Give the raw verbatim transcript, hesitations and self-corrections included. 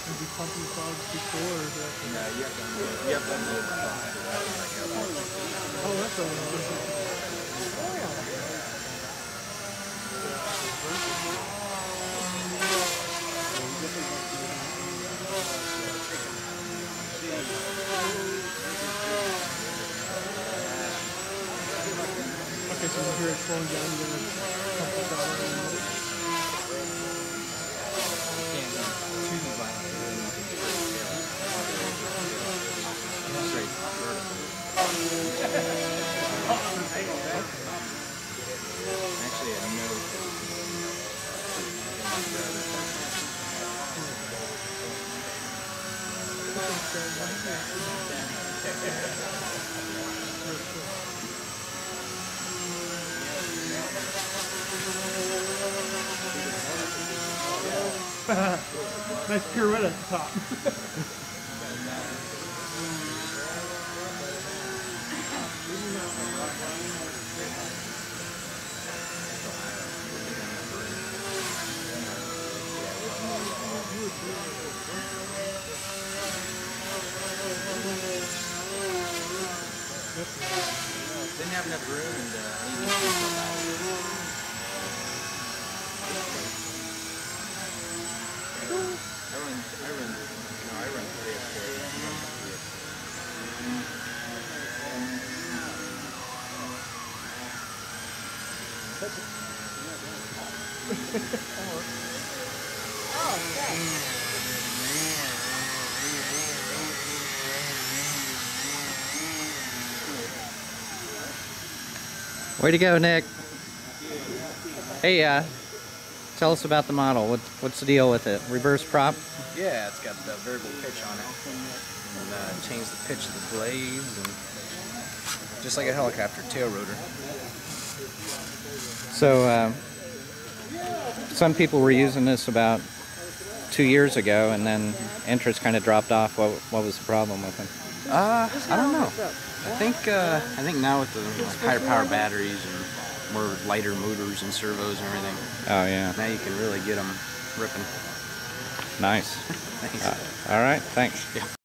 Did you pump these dogs before or is that? No, you have to unload, you have to unload the pump. Oh, that's what it was. Okay, so when you hear it slowing down, you're gonna pump the throttle a little bit. You can't do too violently, then you can straight tail it. Straight vertical. Actually, I know. Nice pirouette at the top. Didn't have enough room and uh, I needed to keep them out. I run, I run, no, I run three or four. Way to go, Nick. Hey, uh, tell us about the model. What, what's the deal with it? Reverse prop? Yeah, it's got the variable pitch on it. And uh, change the pitch of the blades. And just like a helicopter tail rotor. So, uh, some people were using this about two years ago, and then interest kind of dropped off. What, what was the problem with them? Uh, I don't know. I think uh, I think now with the like, higher power batteries and more lighter motors and servos and everything, Oh, yeah. now you can really get them ripping. Nice. Thanks. Uh, all right, thanks. Yeah.